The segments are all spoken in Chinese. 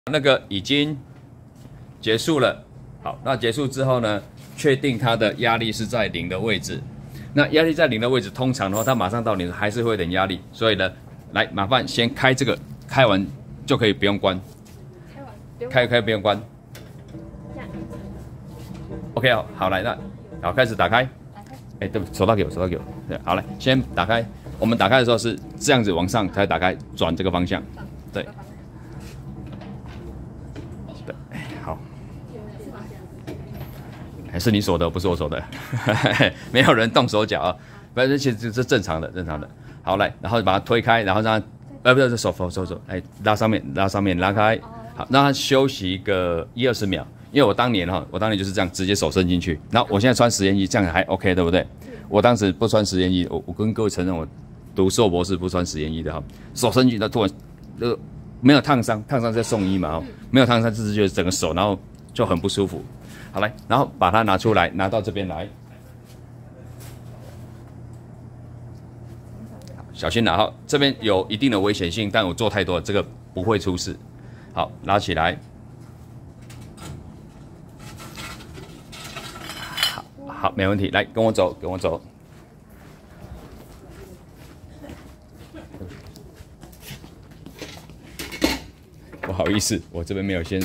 那个已经结束了。好，那结束之后呢，确定它的压力是在0的位置。那压力在0的位置，通常的话，它马上到0还是会有点压力。所以呢，来麻烦先开这个，开完就可以不用关。开不用关。OK 哦，好来，那好开始打开。哎，对不起，手套给我，手套给我。对，好来，先打开。我们打开的时候是这样子往上才打开，转这个方向。对。对，好。还是你锁的，不是我锁的，没有人动手脚啊，反正其实是正常的，正常的。好，来，然后把它推开，然后让它，不是手，哎，拉上面，拉开，好，让它休息一个20-20秒。因为我当年就是这样直接手伸进去，然后我现在穿实验衣，这样还 OK， 对不对？我当时不穿实验衣，我跟各位承认，我读硕博士不穿实验衣的哈，手伸进去，它突然没有烫伤，烫伤再送医嘛，没有烫伤，就是觉得整个手，然后就很不舒服。好来，然后把它拿出来，拿到这边来，小心拿哈，这边有一定的危险性，但我做太多了，这个不会出事。好，拉起来。好，没问题，来跟我走，跟我走。不好意思，我这边没有先，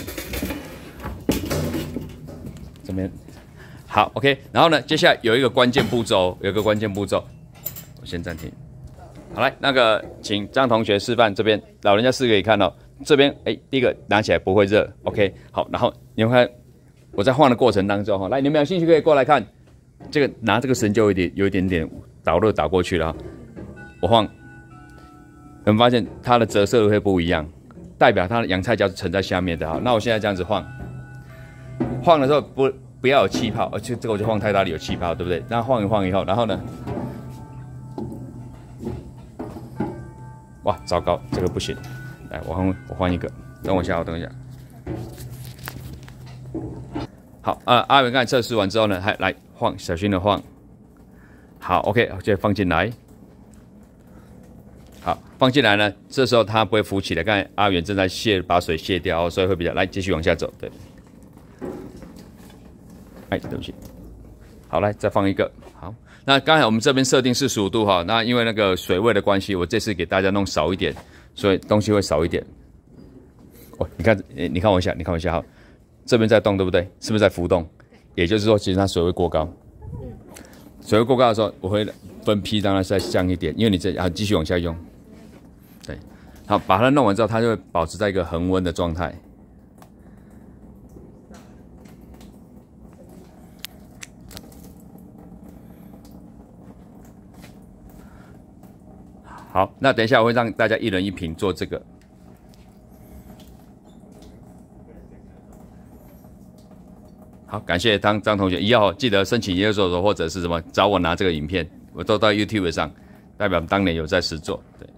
这边好 ，OK。然后呢，接下来有一个关键步骤，我先暂停。好，来那个，请张同学示范这边，老人家是可以看到，这边第一个拿起来不会热 ，OK。好，然后你们看我在晃的过程当中哈，来，你们有兴趣可以过来看。这个拿这个绳就有一点点导热导过去了，我晃，你们发现它的折射会不一样，代表它的洋菜椒是沉在下面的哈。那我现在这样子晃的时候不要有气泡，而且这个我就晃太大力有气泡，对不对？那晃一晃以后，然后呢，哇，糟糕，这个不行，来我换一个，等我一下，好，阿元刚才测试完之后呢，还来晃，小心的晃。好 ，OK， 接着放进来。好，放进来呢，这时候它不会浮起来。刚才阿元正在把水卸掉，所以会比较来继续往下走。对，哎，对不起。好，来再放一个。好，那刚才我们这边设定45度哈，那因为那个水位的关系，我这次给大家弄少一点，所以东西会少一点。哦，你看我一下，哈。这边在动，对不对？是不是在浮动？也就是说，其实它水位过高。水位过高的时候，我会分批让它再降一点，因为你这继续往下用。对，好，把它弄完之后，它就会保持在一个恒温的状态。好，那等一下我会让大家1人1瓶做这个。好，感谢张同学，以后记得申请研究所或者是什么找我拿这个影片，我都到 YouTube 上，代表当年有在实做。对，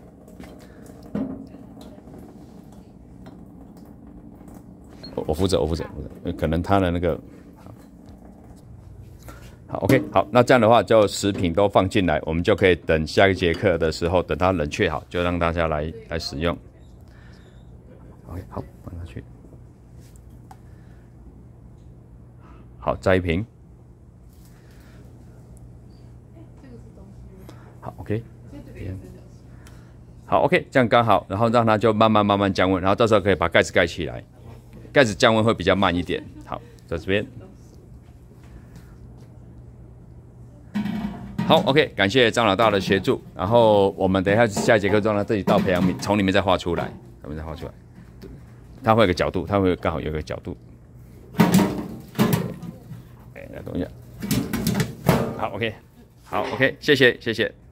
我负责，可能他的那个好 ，OK， 好，那这样的话就食品都放进来，我们就可以等下一节课的时候，等它冷却好，就让大家来使用。OK， 好，放下去。好，再1瓶。好 ，OK。好 ，OK， 这样刚好，然后让它就慢慢降温，然后到时候可以把盖子盖起来，盖子降温会比较慢一点。好，在这边。好 ，OK， 感谢张老大的协助，然后我们等一下一节课中呢，这里倒培养皿，从里面再画出来，它会有个角度，刚好有个角度。来等一下，好 ，OK， 好 ，OK， 谢谢。